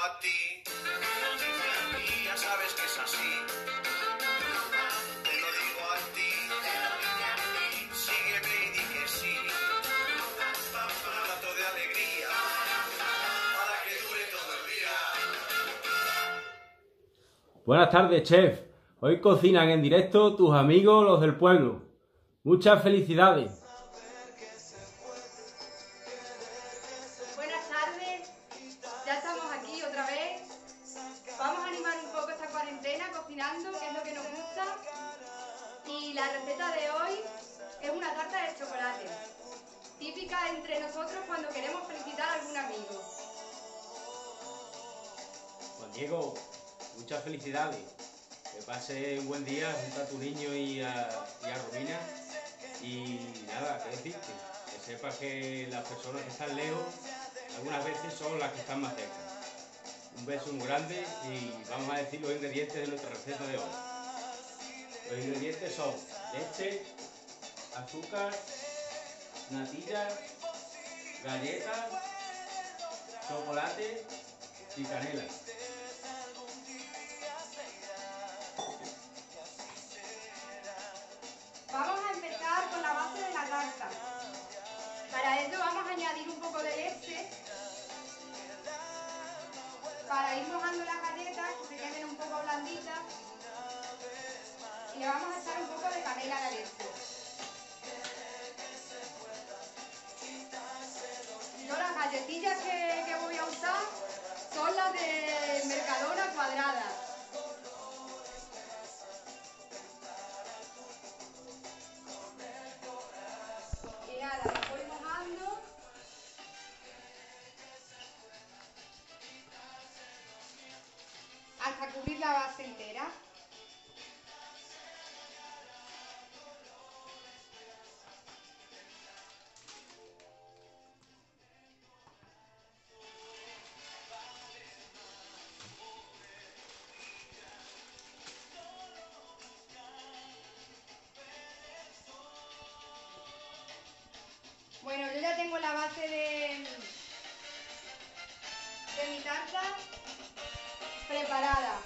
a ti, ya sabes que es así. Te lo digo a ti, sígueme y di que sí. Un rato de alegría, para que dure todo el día. Buenas tardes, chef. Hoy cocinan en directo tus amigos los del pueblo. Muchas felicidades. Buenas tardes, ya estamos aquí otra vez. Vamos a animar un poco esta cuarentena cocinando, que es lo que nos gusta. Y la receta de hoy es una tarta de chocolate, típica entre nosotros cuando queremos felicitar a algún amigo. Juan Diego, muchas felicidades. Que pase un buen día junto a tu niño y a Romina. Y nada, ¿qué decirte? Que sepas que las personas que están lejos algunas veces son las que están más cerca. Un beso muy grande y vamos a decir los ingredientes de nuestra receta de hoy. Los ingredientes son leche, azúcar, natilla, galletas, chocolate y canela. Vamos a empezar con la base de la tarta. Para ello vamos a añadir un poco de leche para ir mojando las galletas, que se queden un poco blanditas, y le vamos a echar un poco de canela a la leche. Yo las galletillas que voy a usar son las de Mercadona cuadradas. Y nada, las voy mojando. Hasta cubrir la base entera. Bueno, yo ya tengo la base de mi tarta preparada.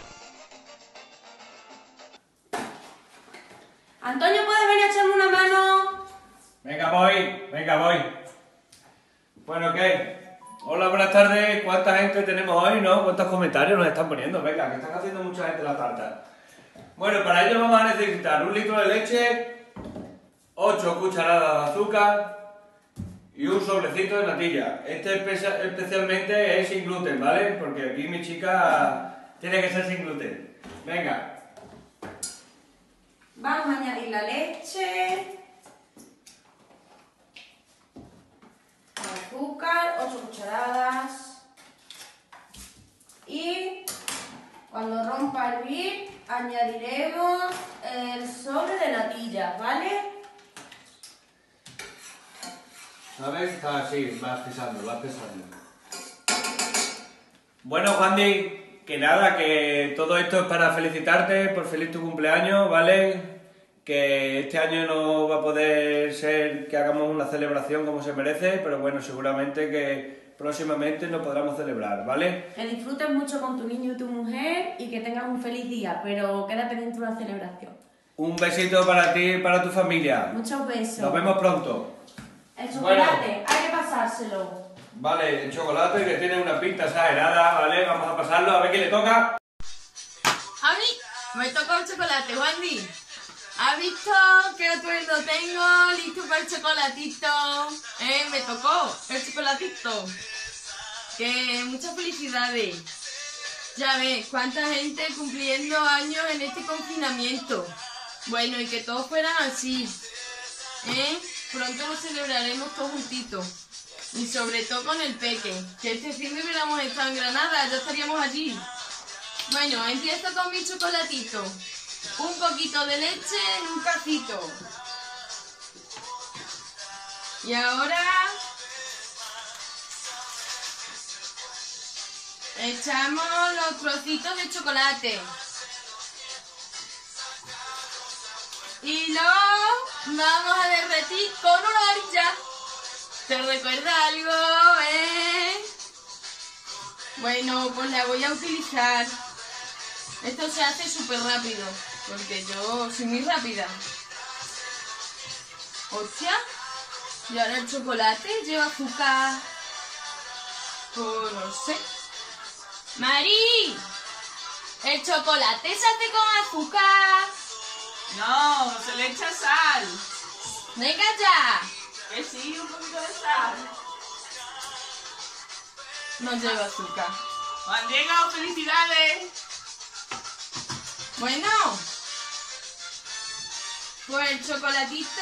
Antonio, ¿puedes venir a echarme una mano? Venga, voy. Bueno, ¿qué? Hola, buenas tardes. ¿Cuánta gente tenemos hoy, no? ¿Cuántos comentarios nos están poniendo? Venga, que están haciendo mucha gente la tarta. Bueno, para ello vamos a necesitar 1 litro de leche, 8 cucharadas de azúcar y un sobrecito de natilla. Este especialmente es sin gluten, ¿vale? Porque aquí mi chica tiene que ser sin gluten. Venga. Vamos a añadir la leche, azúcar, 8 cucharadas y cuando rompa a hervir añadiremos el sobre de natillas, ¿vale? ¿Sabes? Está así, vas pesando. Bueno, Juandi, que nada, que todo esto es para felicitarte por feliz tu cumpleaños, ¿vale? Que este año no va a poder ser que hagamos una celebración como se merece, pero bueno, seguramente que próximamente lo podremos celebrar, ¿vale? Que disfrutes mucho con tu niño y tu mujer y que tengas un feliz día, pero queda pendiente una celebración. Un besito para ti y para tu familia. Muchos besos. Nos vemos pronto. El chocolate, hay que pasárselo. Vale, el chocolate que tiene una pinta exagerada, ¿vale? Vamos a pasarlo, a ver quién le toca. A mí me toca el chocolate, Wandy. ¿Has visto qué atuendo tengo listo para el chocolatito? Me tocó el chocolatito. Que muchas felicidades. Ya ves, cuánta gente cumpliendo años en este confinamiento. Bueno, y que todos fueran así. Pronto lo celebraremos todos juntitos. Y sobre todo con el peque. Que este fin de hubiéramos estado en Granada, ya estaríamos allí. Bueno, empiezo con mi chocolatito. Un poquito de leche en un cacito. Y ahora echamos los trocitos de chocolate. Y lo vamos a derretir con una orilla. ¿Te recuerda algo, Bueno, pues la voy a utilizar. Esto se hace súper rápido, porque yo soy muy rápida. Hostia. Y ahora el chocolate lleva azúcar. Pues no sé. ¡Mari! ¿El chocolate se hace con azúcar? No, se le echa sal. ¡Venga ya! Que sí, un poquito de sal. No lleva azúcar. Juan Diego, felicidades. Bueno. Pues el chocolatito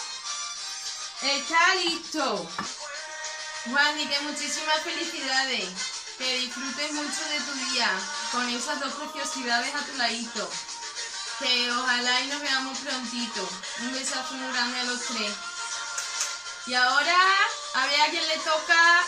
está listo. Juan, y que muchísimas felicidades. Que disfrutes mucho de tu día con esas dos preciosidades a tu ladito. Que ojalá y nos veamos prontito. Un besazo muy grande a los tres. Y ahora, a ver a quién le toca.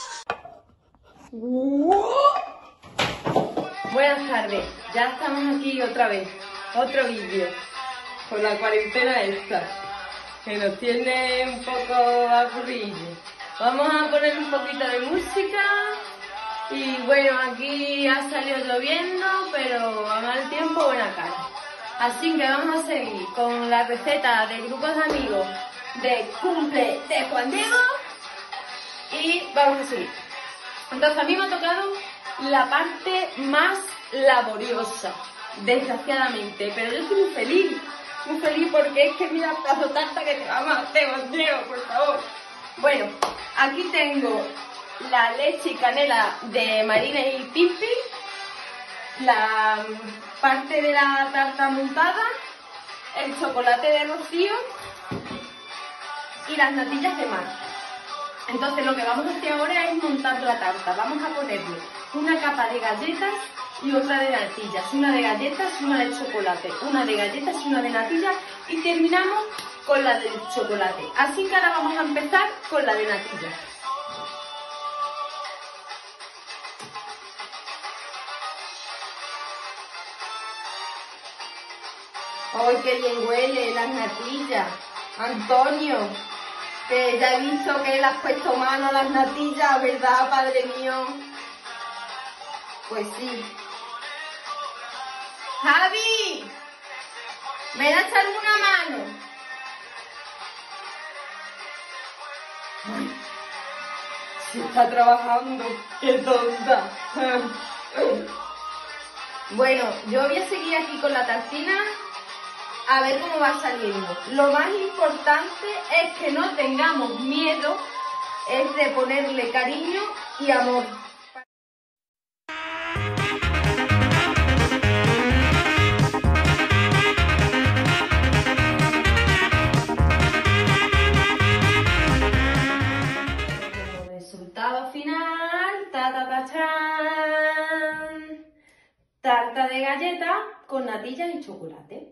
Buenas tardes, ya estamos aquí otra vez, otro vídeo, con la cuarentena esta, que nos tiene un poco aburridos. Vamos a poner un poquito de música y bueno, aquí ha salido lloviendo, pero a mal tiempo buena cara. Así que vamos a seguir con la receta de grupos de amigos de cumple de Juan Diego y vamos a seguir. Entonces a mí me ha tocado la parte más laboriosa, desgraciadamente, pero yo estoy muy feliz porque es que mira el pedazo de tarta que te vamos a hacer, Juan Diego, por favor. Bueno, aquí tengo la leche y canela de Marina y Pipi, la parte de la tarta montada, el chocolate de Rocío y las natillas de mar. Entonces lo que vamos a hacer ahora es montar la tarta. Vamos a ponerle una capa de galletas y otra de natillas. Una de galletas y una de chocolate. Una de galletas y una de natillas. Y terminamos con la del chocolate. Así que ahora vamos a empezar con la de natillas. ¡Ay, qué bien huele las natillas! Antonio, que ya he visto que le has puesto mano a las natillas, ¿verdad, padre mío? Pues sí. ¡Javi! ¡Ven a echar una mano! Ay, si está trabajando, qué tonta. Bueno, yo voy a seguir aquí con la tartina a ver cómo va saliendo. Lo más importante es que no tengamos miedo, es de ponerle cariño y amor. Como resultado final, chan, tarta de galleta con natillas y chocolate.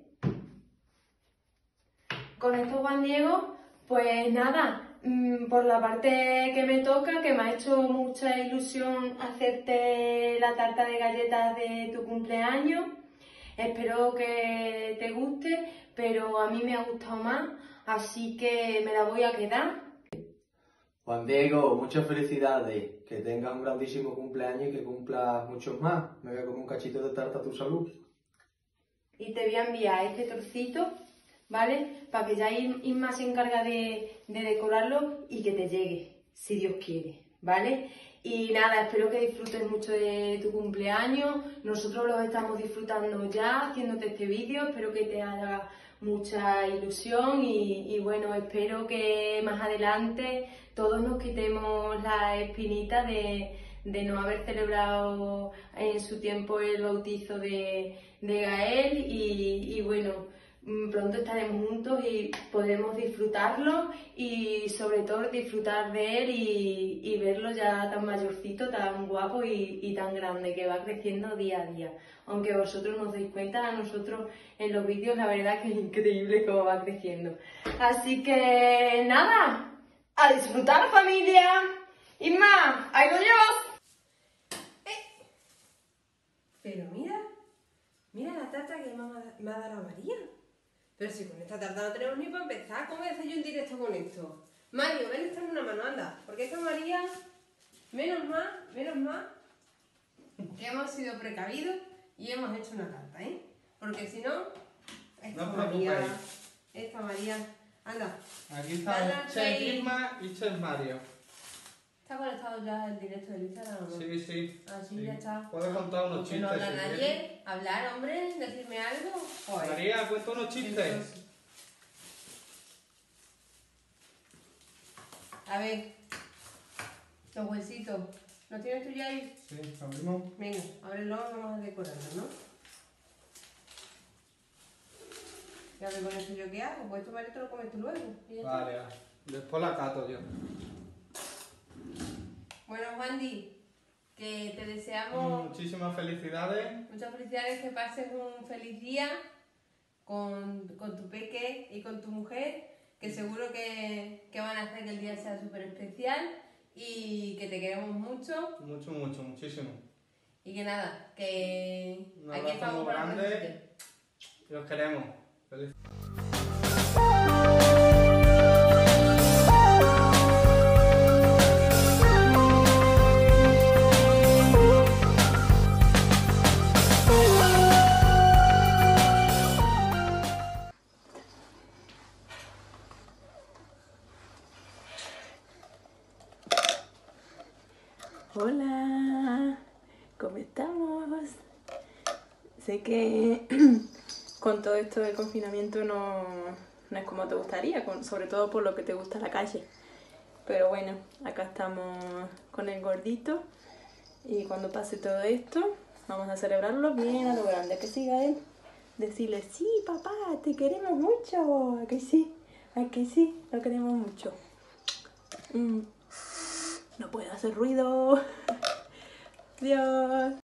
Con esto, Juan Diego, pues nada, por la parte que me toca, que me ha hecho mucha ilusión hacerte la tarta de galletas de tu cumpleaños. Espero que te guste, pero a mí me ha gustado más, así que me la voy a quedar. Juan Diego, muchas felicidades, que tengas un grandísimo cumpleaños y que cumplas muchos más. Me voy a comer un cachito de tarta a tu salud. Y te voy a enviar este trocito, ¿vale? Para que ya Isma se encarga de decorarlo y que te llegue, si Dios quiere, ¿vale? Y nada, espero que disfrutes mucho de tu cumpleaños. Nosotros los estamos disfrutando ya haciéndote este vídeo. Espero que te haga mucha ilusión y bueno, espero que más adelante todos nos quitemos la espinita de no haber celebrado en su tiempo el bautizo de Gael y bueno, pronto estaremos juntos y podremos disfrutarlo y sobre todo disfrutar de él y verlo ya tan mayorcito, tan guapo y tan grande, que va creciendo día a día. Aunque vosotros no os deis cuenta, a nosotros en los vídeos la verdad que es increíble cómo va creciendo. Así que nada, ¡a disfrutar, familia! Isma, ahí lo llevas. Pero mira la tarta que me ha dado María. Pero si con esta tarta no tenemos ni para empezar, ¿cómo voy a hacer yo un directo con esto? Mario, ven a echarme una mano, anda. Porque esta María, menos mal, que hemos sido precavidos y hemos hecho una tarta, ¿eh? Porque si no, No os preocupéis. esta María, anda. Aquí está Chef Irma y Chef Mario. ¿Está conectado ya el directo del Instagram o no? Sí, sí. Ah, sí, ya está. Puedo contar unos Que no chistes. habla si nadie. quieres. Hablar, hombre, decirme algo. Joder. María, cuenta unos chistes. Entonces, a ver, los huesitos. ¿Los tienes tú ya ahí? Sí, abrimos. Venga, ábrelo y vamos a decorarlo, ¿no? Y a ver con esto yo qué hago. Pues esto vale, te lo comes tú luego. Y ya está. Vale, vale. Después la cato yo. Bueno, Juandi, que te deseamos Muchísimas felicidades. muchas felicidades, que pases un feliz día con tu peque y con tu mujer, que seguro que van a hacer que el día sea súper especial y que te queremos mucho. Mucho, mucho, muchísimo. Y que nada, que Un aquí abrazo estamos muy para grande. apoyarte. Y os queremos. Feliz. Hola, ¿cómo estamos? Sé que con todo esto del confinamiento no es como te gustaría, sobre todo por lo que te gusta la calle. Pero bueno, acá estamos con el gordito y cuando pase todo esto vamos a celebrarlo bien a lo grande. Que siga él, decirle, sí papá, te queremos mucho, ¿a que sí? ¿A que sí? Lo queremos mucho. No puedo hacer ruido. Dios.